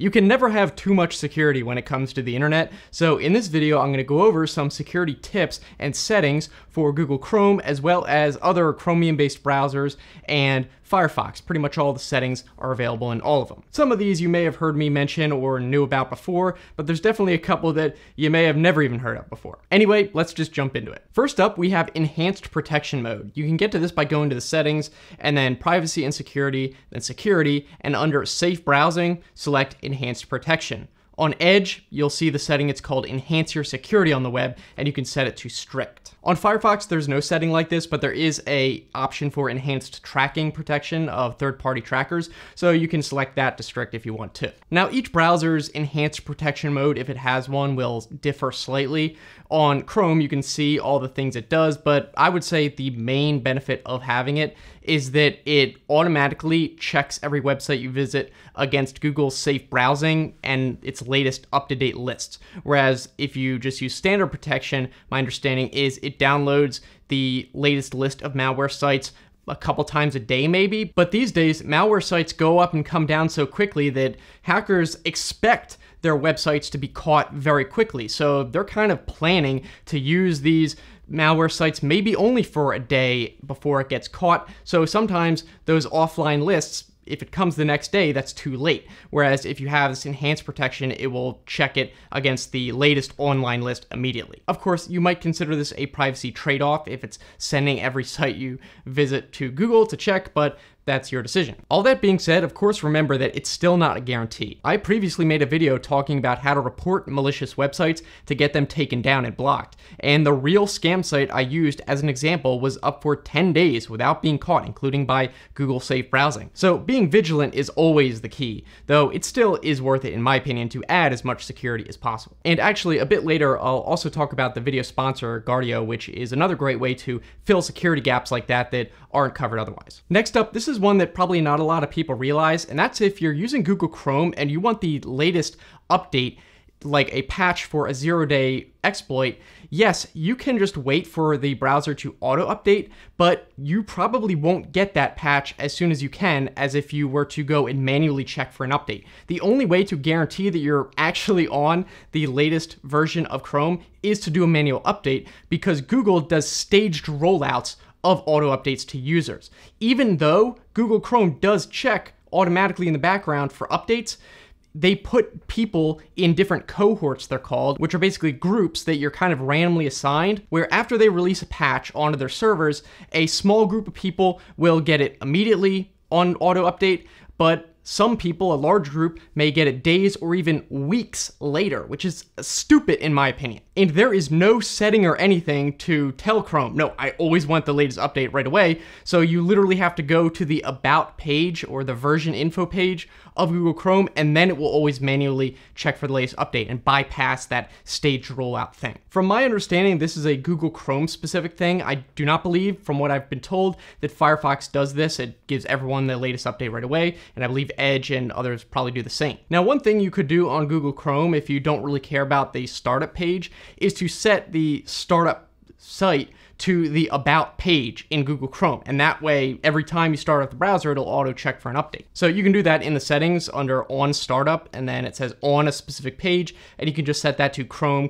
You can never have too much security when it comes to the internet, so in this video I'm going to go over some security tips and settings for Google Chrome as well as other Chromium-based browsers and Firefox. Pretty much all the settings are available in all of them. Some of these you may have heard me mention or knew about before, but there's definitely a couple that you may have never even heard of before. Anyway, let's just jump into it. First up, we have enhanced protection mode. You can get to this by going to the settings and then privacy and security, then security, and under safe browsing, select enhanced protection. On Edge, you'll see the setting, it's called Enhance Your Security on the Web, and you can set it to strict. On Firefox, there's no setting like this, but there is an option for enhanced tracking protection of third-party trackers, so you can select that to strict if you want to. Now, each browser's enhanced protection mode, if it has one, will differ slightly. On Chrome, you can see all the things it does, but I would say the main benefit of having it is that it automatically checks every website you visit against Google's safe browsing and its latest up-to-date lists. Whereas if you just use standard protection, my understanding is it downloads the latest list of malware sites a couple times a day maybe. But these days, malware sites go up and come down so quickly that hackers expect their websites to be caught very quickly. So they're kind of planning to use these malware sites maybe only for a day before it gets caught. So sometimes those offline lists, if it comes the next day, that's too late. Whereas if you have this enhanced protection, it will check it against the latest online list immediately. Of course, you might consider this a privacy trade-off if it's sending every site you visit to Google to check, but that's your decision. All that being said, of course, remember that it's still not a guarantee. I previously made a video talking about how to report malicious websites to get them taken down and blocked. And the real scam site I used as an example was up for 10 days without being caught, including by Google Safe Browsing. So being vigilant is always the key, though it still is worth it, in my opinion, to add as much security as possible. And actually, a bit later, I'll also talk about the video sponsor, Guardio, which is another great way to fill security gaps like that aren't covered otherwise. Next up, this is one that probably not a lot of people realize, and that's if you're using Google Chrome and you want the latest update, like a patch for a 0-day exploit, yes, you can just wait for the browser to auto-update, but you probably won't get that patch as soon as you can, as if you were to go and manually check for an update. The only way to guarantee that you're actually on the latest version of Chrome is to do a manual update, because Google does staged rollouts of auto updates to users. Even though Google Chrome does check automatically in the background for updates, they put people in different cohorts, they're called, which are basically groups that you're kind of randomly assigned, where after they release a patch onto their servers, a small group of people will get it immediately on auto update, but some people, a large group, may get it days or even weeks later, which is stupid in my opinion. And there is no setting or anything to tell Chrome, no, I always want the latest update right away. So you literally have to go to the About page or the version info page of Google Chrome, and then it will always manually check for the latest update and bypass that staged rollout thing. From my understanding, this is a Google Chrome specific thing. I do not believe, from what I've been told, that Firefox does this. It gives everyone the latest update right away, and I believe Edge and others probably do the same. Now, one thing you could do on Google Chrome if you don't really care about the startup page is to set the startup site to the About page in Google Chrome, and that way every time you start up the browser it'll auto check for an update. So you can do that in the settings under on startup, and then it says on a specific page, and you can just set that to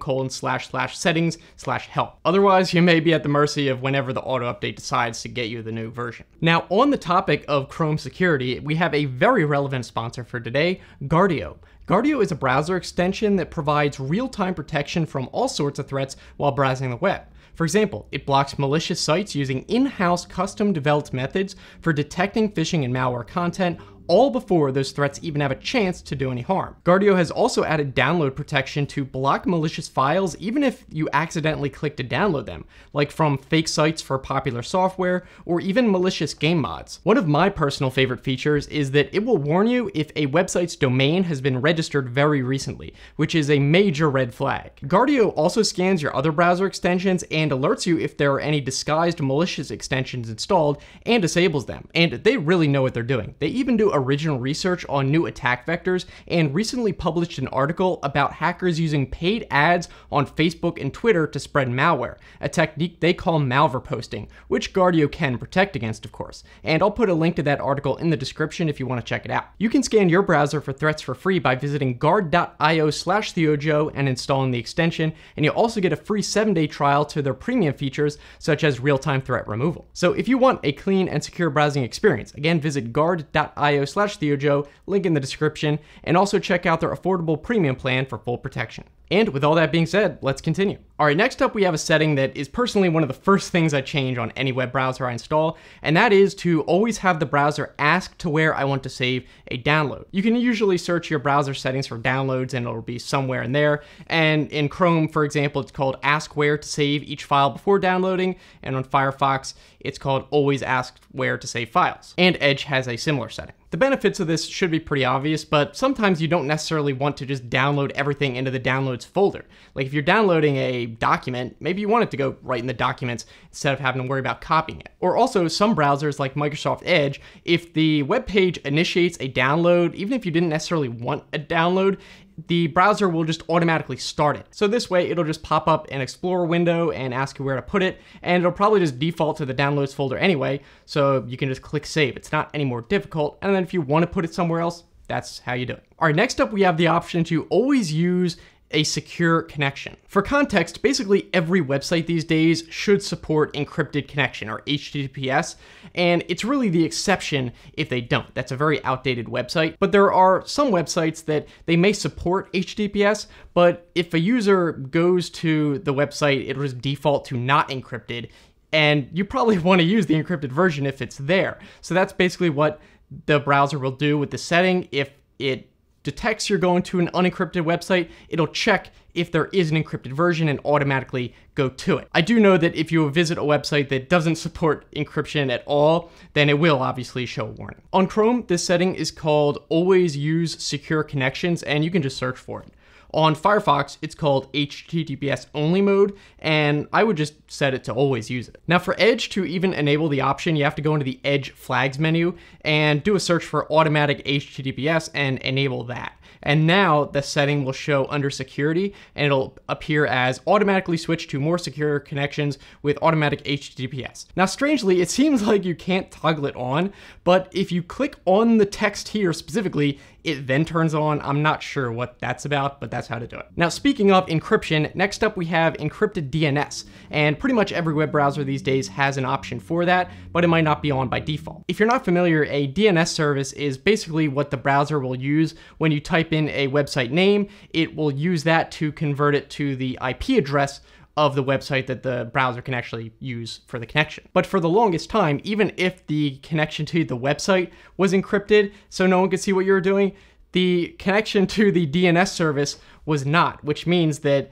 Chrome://settings/help. Otherwise you may be at the mercy of whenever the auto update decides to get you the new version. Now, on the topic of Chrome security, we have a very relevant sponsor for today, Guardio. Guardio is a browser extension that provides real-time protection from all sorts of threats while browsing the web. For example, it blocks malicious sites using in-house custom-developed methods for detecting phishing and malware content, all before those threats even have a chance to do any harm. Guardio has also added download protection to block malicious files even if you accidentally click to download them, like from fake sites for popular software or even malicious game mods. One of my personal favorite features is that it will warn you if a website's domain has been registered very recently, which is a major red flag. Guardio also scans your other browser extensions and alerts you if there are any disguised malicious extensions installed and disables them. And they really know what they're doing. They even do a original research on new attack vectors and recently published an article about hackers using paid ads on Facebook and Twitter to spread malware, a technique they call malware posting, which Guardio can protect against, of course. And I'll put a link to that article in the description if you want to check it out. You can scan your browser for threats for free by visiting guard.io/TheoJoe and installing the extension, and you'll also get a free 7-day trial to their premium features such as real-time threat removal. So if you want a clean and secure browsing experience, again, visit guard.io/TheoJoe, link in the description, and also check out their affordable premium plan for full protection. And with all that being said, let's continue. All right, next up we have a setting that is personally one of the first things I change on any web browser I install, and that is to always have the browser ask to where I want to save a download. You can usually search your browser settings for downloads and it'll be somewhere in there. And in Chrome, for example, it's called ask where to save each file before downloading, and on Firefox, it's called always ask where to save files. And Edge has a similar setting. The benefits of this should be pretty obvious, but sometimes you don't necessarily want to just download everything into the downloads folder. Like if you're downloading a document, maybe you want it to go right in the documents instead of having to worry about copying it. Or also some browsers like Microsoft Edge, if the web page initiates a download, even if you didn't necessarily want a download, the browser will just automatically start it. So this way it'll just pop up an Explorer window and ask you where to put it, and it'll probably just default to the downloads folder anyway, so you can just click save. It's not any more difficult, and then if you want to put it somewhere else, that's how you do it. All right, next up we have the option to always use a secure connection. For context, basically every website these days should support encrypted connection, or HTTPS, and it's really the exception if they don't. That's a very outdated website, but there are some websites that they may support HTTPS, but if a user goes to the website, it'll just default to not encrypted, and you probably want to use the encrypted version if it's there. So that's basically what the browser will do with the setting. If it detects you're going to an unencrypted website, it'll check if there is an encrypted version and automatically go to it. I do know that if you visit a website that doesn't support encryption at all, then it will obviously show a warning. On Chrome, this setting is called Always Use Secure Connections, and you can just search for it. On Firefox, it's called HTTPS only mode, and I would just set it to always use it. Now for Edge, to even enable the option, you have to go into the Edge flags menu and do a search for automatic HTTPS and enable that. And now the setting will show under security, and it'll appear as automatically switch to more secure connections with automatic HTTPS. Now strangely, it seems like you can't toggle it on, but if you click on the text here specifically, it then turns on. I'm not sure what that's about, but that's how to do it. Now, speaking of encryption, next up we have encrypted DNS, and pretty much every web browser these days has an option for that, but it might not be on by default. If you're not familiar, a DNS service is basically what the browser will use when you type in a website name. It will use that to convert it to the IP address of the website that the browser can actually use for the connection. But for the longest time, even if the connection to the website was encrypted so no one could see what you were doing, the connection to the DNS service was not, which means that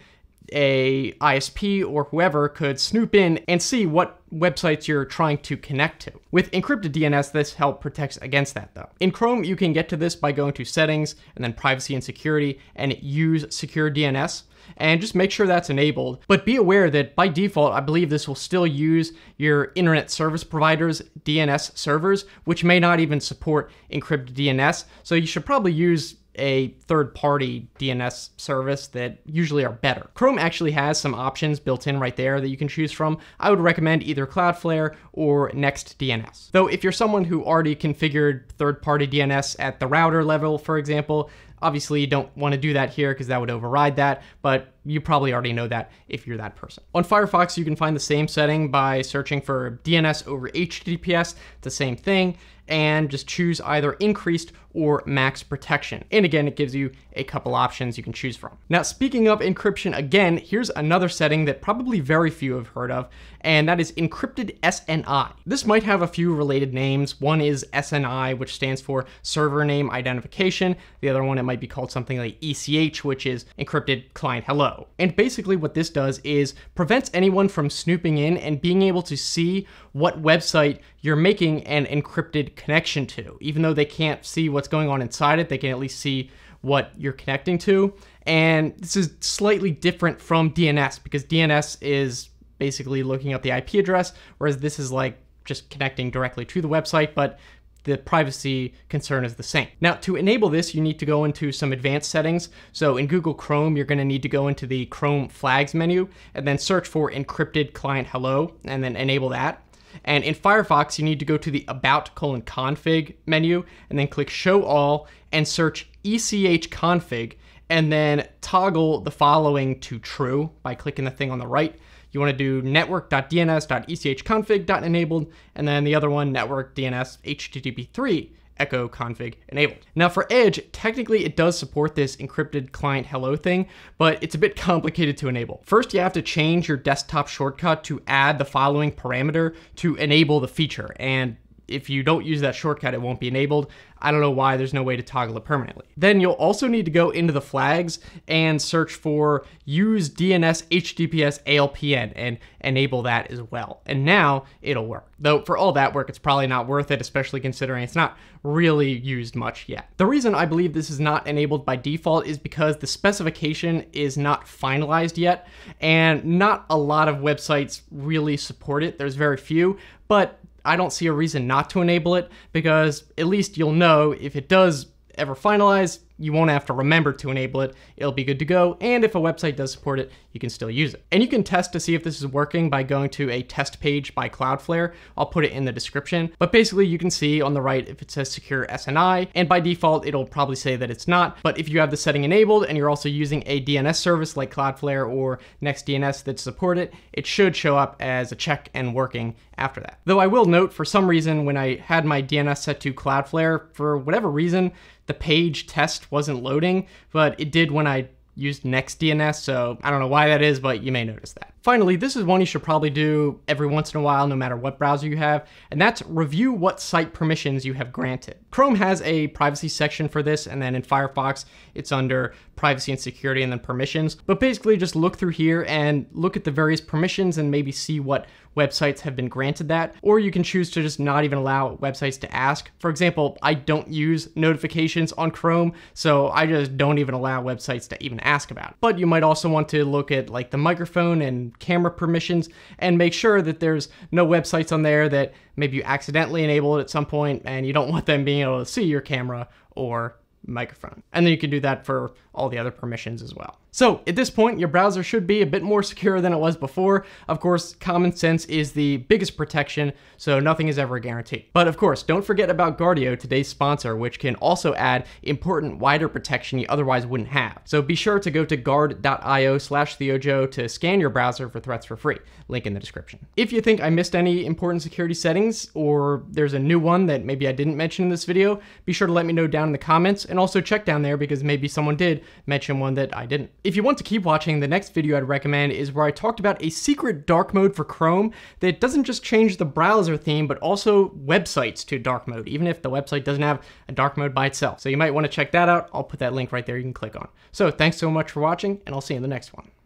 a ISP or whoever could snoop in and see what websites you're trying to connect to. With encrypted DNS, this help protects against that though. In Chrome, you can get to this by going to Settings and then Privacy and Security and Use Secure DNS. And just make sure that's enabled. But be aware that by default, I believe this will still use your internet service provider's DNS servers, which may not even support encrypted DNS. So you should probably use a third-party DNS service that usually are better. Chrome actually has some options built in right there that you can choose from. I would recommend either Cloudflare or NextDNS. Though if you're someone who already configured third-party DNS at the router level, for example, obviously you don't want to do that here because that would override that, but you probably already know that if you're that person. On Firefox, you can find the same setting by searching for DNS over HTTPS, the same thing, and just choose either increased or max protection. And again, it gives you a couple options you can choose from. Now, speaking of encryption, again, here's another setting that probably very few have heard of, and that is encrypted SNI. This might have a few related names. One is SNI, which stands for server name identification. The other one, it might be called something like ECH, which is encrypted client hello. And basically what this does is prevents anyone from snooping in and being able to see what website you're making an encrypted connection to. Even though they can't see what's going on inside it, they can at least see what you're connecting to. And this is slightly different from DNS because DNS is basically looking up the IP address, whereas this is like just connecting directly to the website, but the privacy concern is the same. Now, to enable this, you need to go into some advanced settings. So in Google Chrome, you're going to need to go into the Chrome flags menu and then search for encrypted client hello and then enable that. And in Firefox, you need to go to the about:config menu and then click show all and search ECHconfig and then toggle the following to true by clicking the thing on the right. You want to do network.dns.echconfig.enabled, and then the other one, network DNS HTTP3 echo config enabled. Now for Edge, technically it does support this encrypted client hello thing, but it's a bit complicated to enable. First, you have to change your desktop shortcut to add the following parameter to enable the feature, and if you don't use that shortcut, it won't be enabled. I don't know why there's no way to toggle it permanently. Then you'll also need to go into the flags and search for use DNS HTTPS ALPN and enable that as well. And now it'll work. Though for all that work, it's probably not worth it, especially considering it's not really used much yet. The reason I believe this is not enabled by default is because the specification is not finalized yet, and not a lot of websites really support it. There's very few, but I don't see a reason not to enable it, because at least you'll know if it does ever finalize, you won't have to remember to enable it. It'll be good to go. And if a website does support it, you can still use it. And you can test to see if this is working by going to a test page by Cloudflare. I'll put it in the description. But basically you can see on the right if it says secure SNI, and by default, it'll probably say that it's not. But if you have the setting enabled and you're also using a DNS service like Cloudflare or NextDNS that support it, it should show up as a check and working after that. Though I will note, for some reason, when I had my DNS set to Cloudflare, for whatever reason, the page test wasn't loading, but it did when I used NextDNS, so I don't know why that is, but you may notice that. Finally, this is one you should probably do every once in a while, no matter what browser you have, and that's review what site permissions you have granted. Chrome has a privacy section for this, and then in Firefox, it's under privacy and security and then permissions. But basically just look through here and look at the various permissions and maybe see what websites have been granted that, or you can choose to just not even allow websites to ask. For example, I don't use notifications on Chrome, so I just don't even allow websites to even ask about it. But you might also want to look at like the microphone and camera permissions and make sure that there's no websites on there that maybe you accidentally enabled at some point and you don't want them being able to see your camera or microphone. And then you can do that for all the other permissions as well. So at this point, your browser should be a bit more secure than it was before. Of course, common sense is the biggest protection, so nothing is ever guaranteed. But of course, don't forget about Guardio, today's sponsor, which can also add important wider protection you otherwise wouldn't have. So be sure to go to guard.io/TheoJoe to scan your browser for threats for free. Link in the description. If you think I missed any important security settings, or there's a new one that maybe I didn't mention in this video, be sure to let me know down in the comments, and also check down there because maybe someone did mention one that I didn't. If you want to keep watching, the next video I'd recommend is where I talked about a secret dark mode for Chrome that doesn't just change the browser theme, but also websites to dark mode, even if the website doesn't have a dark mode by itself. So you might want to check that out. I'll put that link right there you can click on. So thanks so much for watching, and I'll see you in the next one.